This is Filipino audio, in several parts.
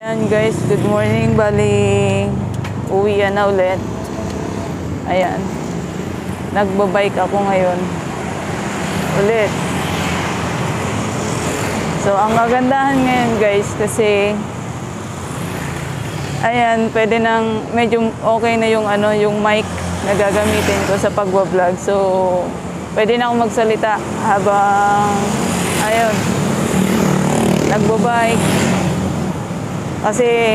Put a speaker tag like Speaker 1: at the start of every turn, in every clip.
Speaker 1: Ayan guys, good morning. Bali, uwian na ulit. Ayan. Nagbabike ako ngayon. Ulit. So, ang kagandahan ngayon guys, kasi ayan, pwede nang medyo okay na yung yung mic na gagamitin ko sa pagbablog. So, pwede na akong magsalita habang ayun, nagbabike. Kasi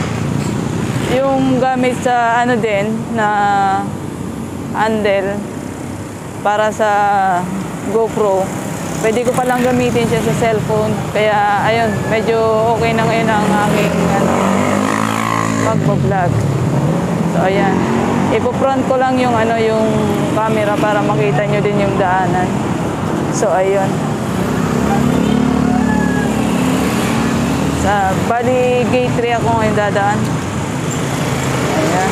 Speaker 1: yung gamit sa din na handle para sa GoPro, pwede ko palang gamitin siya sa cellphone. Kaya ayun, medyo okay na ngayon ang aking magbablog. So ayan, ipo-front ko lang yung yung camera para makita nyo din yung daanan. So ayun. Bali, gate 3 ako ngayon dadaan. Ayan.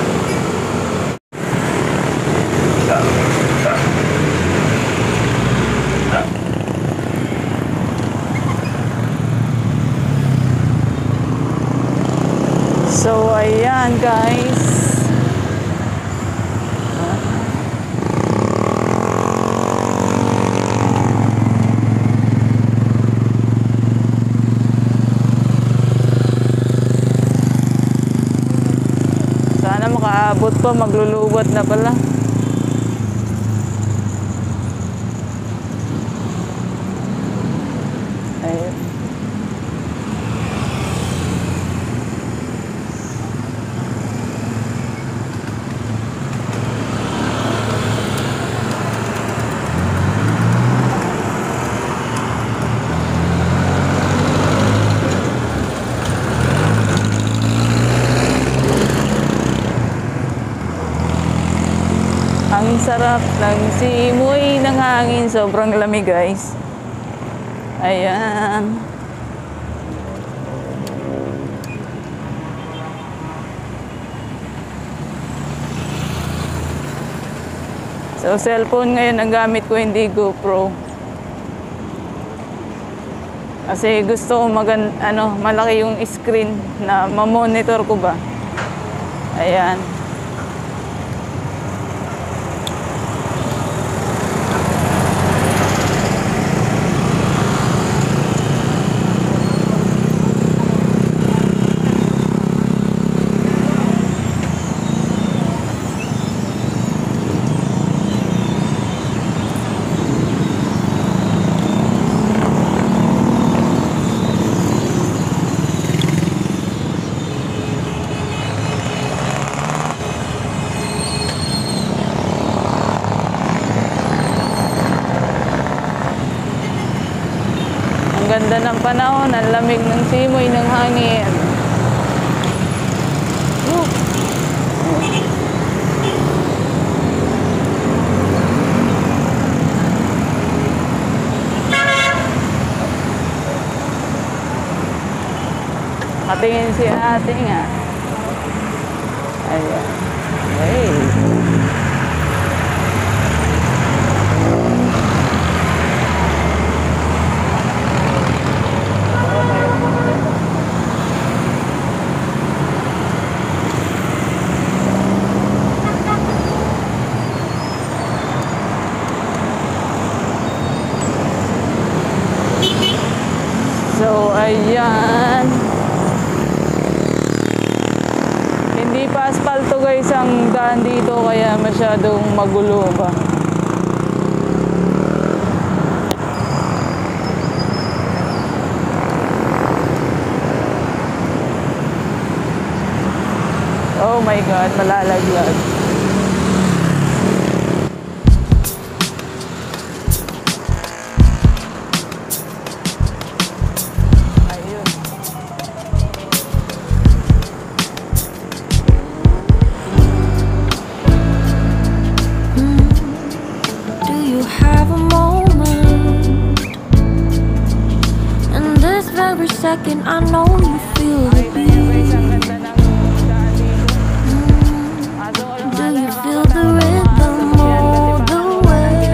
Speaker 1: So, ayan guys. Makaabot pa, magluluwat na pala. Ayun. Ang sarap ng simoy ng hangin. Sobrang lamig guys. Ayan. So cellphone ngayon ang gamit ko, hindi GoPro. Kasi gusto ko malaki yung screen na ma-monitor ko ba. Ayan. Ganda ng panahon, ang lamig ng simoy ng hangin. Katingin si ate nga. Ayan. Hey. So, ayan. Hindi pa asfalto guys ang daan dito, kaya masyadong magulo ba. Oh my God, malalaglag.
Speaker 2: Second, I know you feel the beat. Do you feel the rhythm all the way?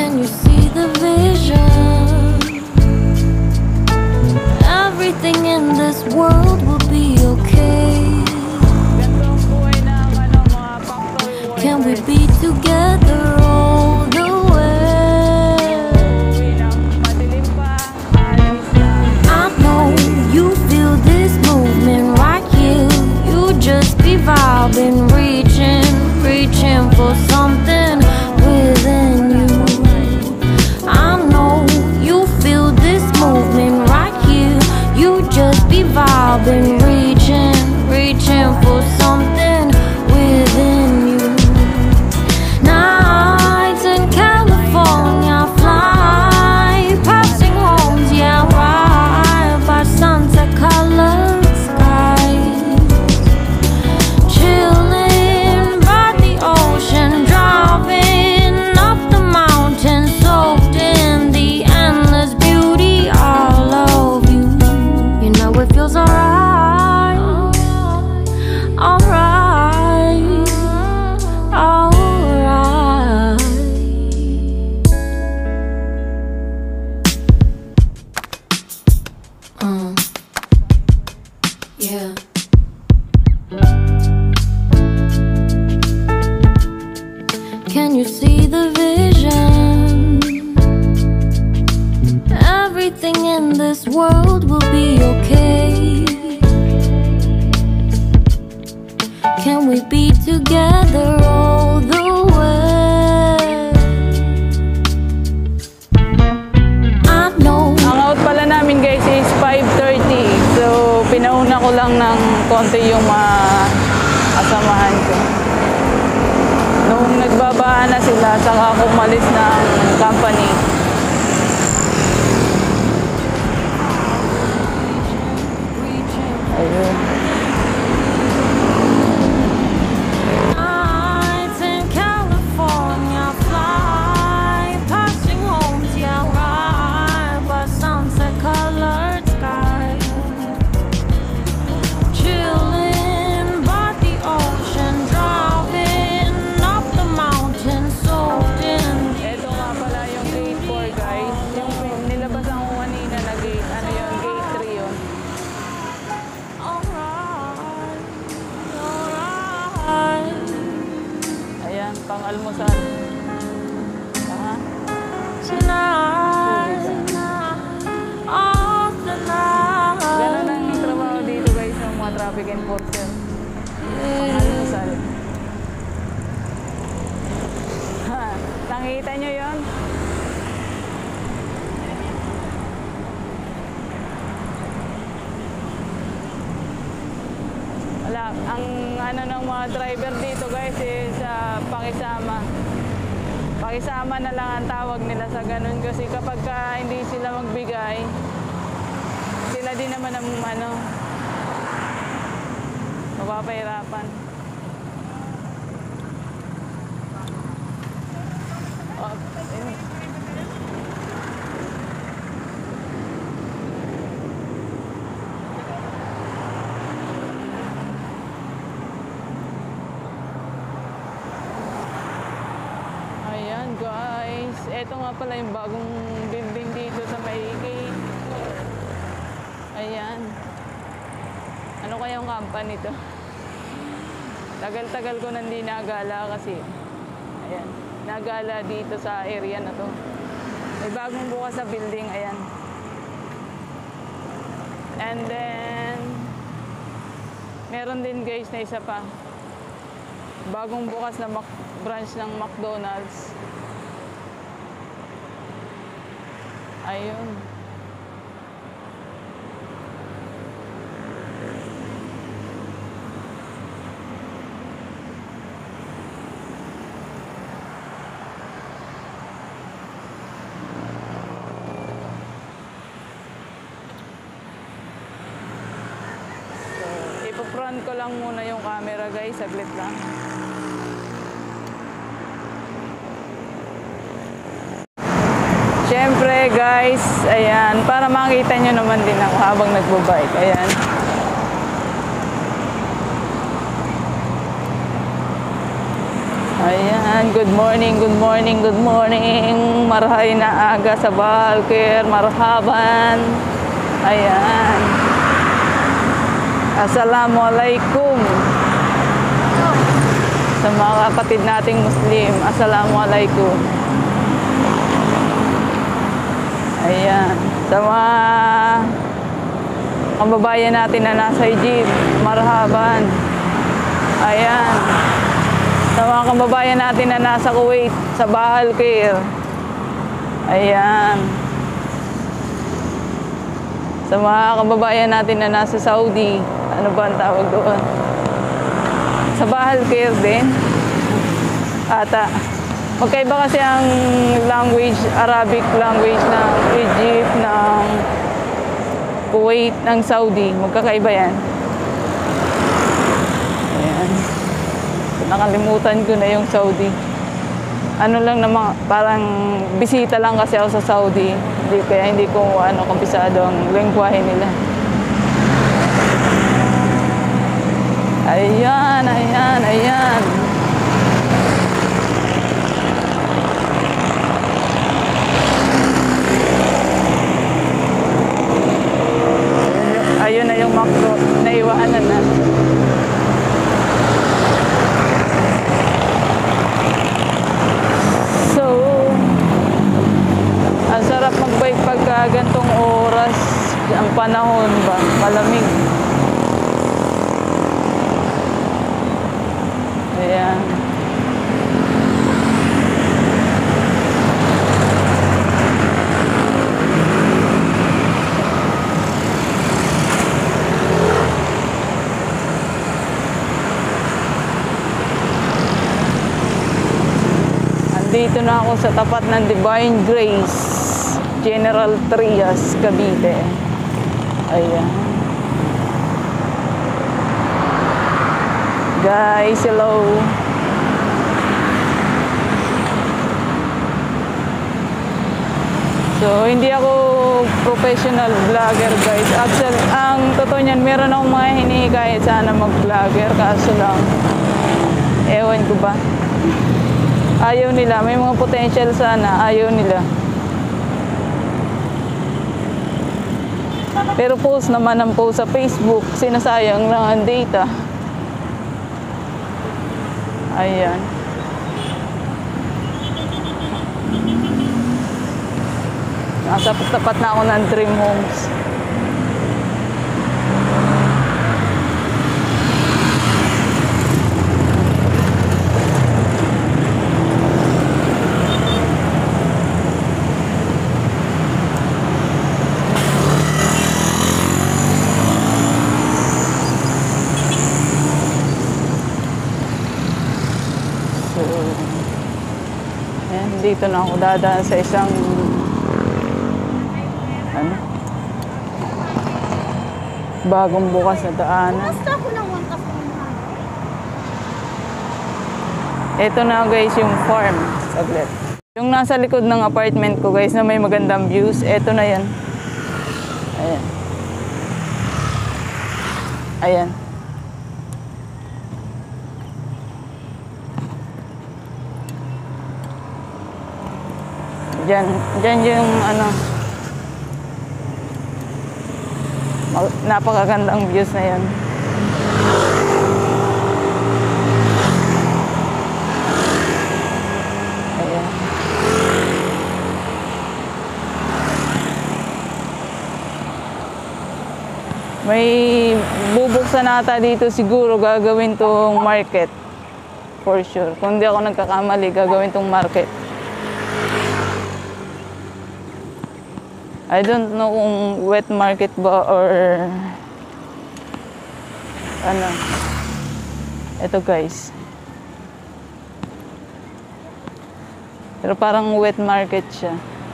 Speaker 2: Can you see the vision? Everything in this world will be okay.
Speaker 1: Ganito ang buhay ng mga factory workers.
Speaker 2: Can we be together all the way?
Speaker 1: Uwi ng madilim pa, alis na.
Speaker 2: I know you feel this movement right here. You just be vibing, reaching for something within you. I know you feel this movement right here. You just be vibing, reaching for something within you. Nights in California, fly passing homes, yeah, right by sunset colored skies. Chilling by the ocean, driving up the mountain, soaked in the endless beauty all of you. You know it feels alright, alright, alright. Yeah. Can you see the vision? Everything in this world will be okay. Can we be together all the way? I know.
Speaker 1: Ang out pala namin guys is 5:30. So, pinauna ko lang ng konti yung mga kasamahan ko. Nung nagbabaan na sila, saka ako umalis ng company. Ayun.
Speaker 2: Nights in California, fly passing homes, yeah, right by sunset colored skies. Chilling by the ocean, driving up the mountain, soaked in.
Speaker 1: Ito nga pala yung gate 4 guys. Yung nilabasan ko kanina na gate, ano yun, gate 3 yun.
Speaker 2: Alright, alright.
Speaker 1: Ayan, pang-almusal. Aha.
Speaker 2: Tonight, oh, tonight.
Speaker 1: Ganun ang trabaho dito guys ng mga traffic enforcer. Pang-almusal. Ha, nakita nyo yun? Wala, ang ano ng mga driver dito guys is pakisama. Pakisama na lang ang tawag nila sa ganun kasi kapag hindi sila magbigay, sila din naman ang mapapahirapan. Oh, ayun. Ayan guys, eto nga pala yung bagong building dito sa Maigi. Ayan. Ano kayang company to? Tagal-tagal ko nandi nagala kasi. Ayan. Nagala dito sa area na to. May bagong bukas sa building. Ayan. And then, meron din guys na isa pa. Bagong bukas na branch ng McDonald's. Ayun. So, ipo-front ko lang muna yung camera guys, saglit lang. Siyempre guys, ayan, para makita nyo naman din ako habang nagbabike. Ayan. Ayan. Ayan, good morning, good morning, good morning. Marhay na aga sa Balkir, marhaban. Ayan. Assalamualaikum. Sa mga kapatid nating Muslim, Assalamualaikum. Ayan. Sa mga kababayan natin na nasa Egypt, marhaban. Ayan. Sa mga kababayan natin na nasa Kuwait, sa Bahal Khair. Ayan. Sa mga kababayan natin na nasa Saudi, ano ba ang tawag doon? Sa Bahal Khair din. Ata. Magkaiba kasi ang language, Arabic language ng Egypt, ng Kuwait, ng Saudi. Magkakaiba yan. Ayan. Nakalimutan ko na yung Saudi. Ano lang naman, parang bisita lang kasi ako sa Saudi. Kaya hindi ko kabisado ang lengguwahe nila. Ayan, ayan, ayan. Ayun na yung makro, naiwanan na. So, ang sarap mag-bike pagka gantong oras. Ang panahon ba, malamig. Ayan. Andito na ako sa tapat ng Divine Grace, General Trias, Cavite. Ayan. Guys, hello. So, hindi ako professional vlogger, guys. Actually, ang totoo niyan, meron akong mga hinihikayat sana mag-vlogger. Kaso lang, ewan ko ba. Ayaw nila. May mga potential sana. Ayaw nila. Pero post naman ang post sa Facebook. Sinasayang lang ang data. Ayan. Nasa tapat na ako ng Dream Homes. Dito na ako dadaan sa isang bagong bukas na daanan. Ito na guys yung farm. Saglit. Yung nasa likod ng apartment ko guys na may magandang views. Ito na yan. Ayan. Ayan. Diyan yung napakagandang views na yan. Ayan. May bubuksan nata dito siguro gagawin tong market. For sure. Kung di ako nagkakamali, gagawin tong market. I don't know kung wet market ba or ano. Ito guys. Pero parang wet market siya.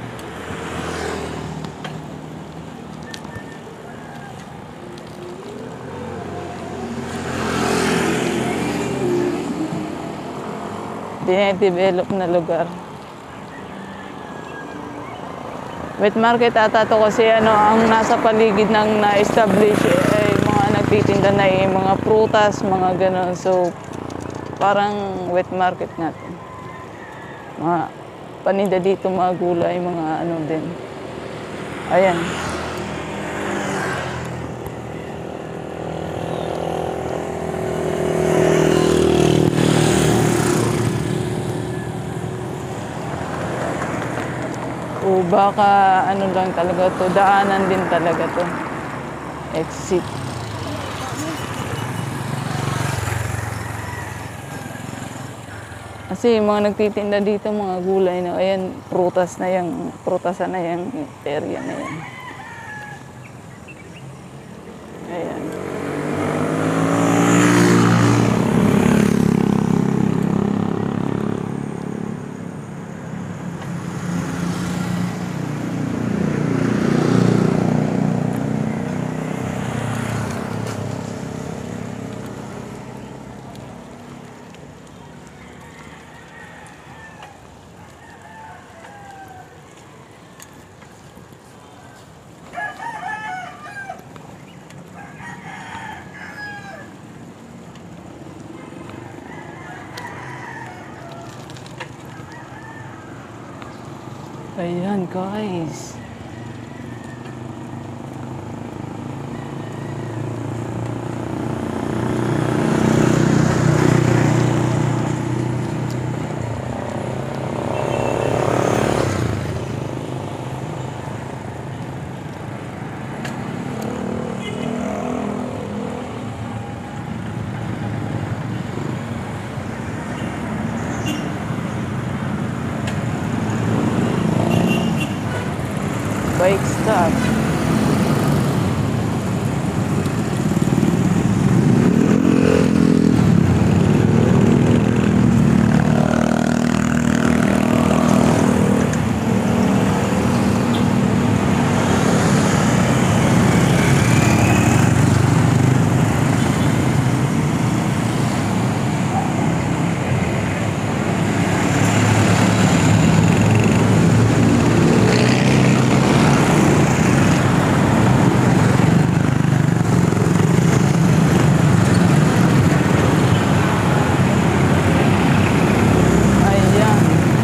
Speaker 1: Dine-develop na lugar. Wet market ata to kasi ang nasa paligid ng na-establish ay mga nagtitinda na mga prutas, mga gano'n. So, parang wet market natin. Mga paninda dito, mga gulay, mga ano din. Ayan. O baka ano lang talaga to, daanan din talaga to. Exit. Kasi yung mga nagtitinda dito, mga gulay na, ayan, prutas na yung, prutasan na yung area na yan. Ayan. Ayan, guys. Bike stop. Ayan.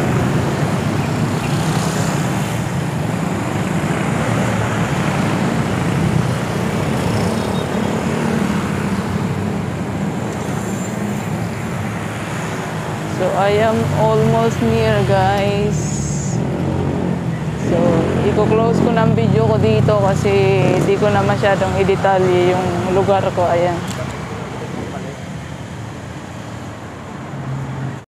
Speaker 1: So I am almost near, guys. So i-close ko ng video ko dito kasi di ko na masyadong i-detalye yung lugar ko. Ayan.